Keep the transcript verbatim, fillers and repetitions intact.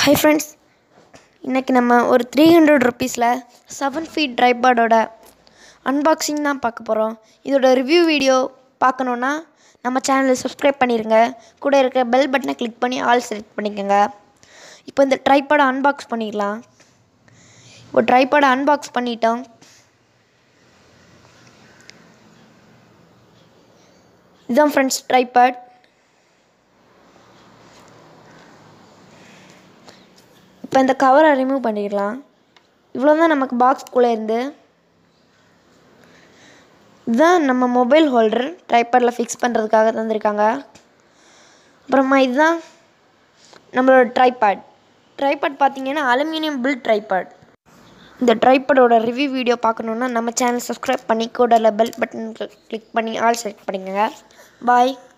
Hi friends, இன்னைக்கு நம்ம ஒரு three hundred rupeesல seven feet tripodோட unboxing தான் பார்க்க போறோம். இதோட ரிவ்யூ வீடியோ பார்க்கணும்னா நம்ம சேனலை சப்ஸ்கிரைப் பண்ணிருங்க. கூட இருக்க பெல் பட்டனை கிளிக் பண்ணி ஆல் செலக்ட் பண்ணிக்கங்க. இப்போ இந்த ட்ரைபாட் அன்பாக்ஸ் பண்ணிடலாம். இப்போ ட்ரைபாட் அன்பாக்ஸ் பண்ணிட்டோம். இதான் ஃப்ரெண்ட்ஸ் ட்ரைபாட். இப்போ இந்த கவரை ரிமூவ் பண்ணிடலாம். இவ்வளோ தான் நமக்கு பாக்ஸ்குள்ளே இருந்து. இதுதான் நம்ம மொபைல் ஹோல்டர் ட்ரைபாடில் ஃபிக்ஸ் பண்ணுறதுக்காக தந்திருக்காங்க. அப்புறமா இதுதான் நம்மளோட ட்ரைபாட். ட்ரைபாட் பார்த்தீங்கன்னா அலுமினியம் பில்ட் ட்ரைபாட். இந்த ட்ரைபாடோட ரிவ்யூ வீடியோ பார்க்கணுன்னா நம்ம சேனல் சப்ஸ்கிரைப் பண்ணி கூட பெல் பட்டன் கிளிக் பண்ணி ஆல் செலக்ட் பண்ணிக்கோங்க. பாய்.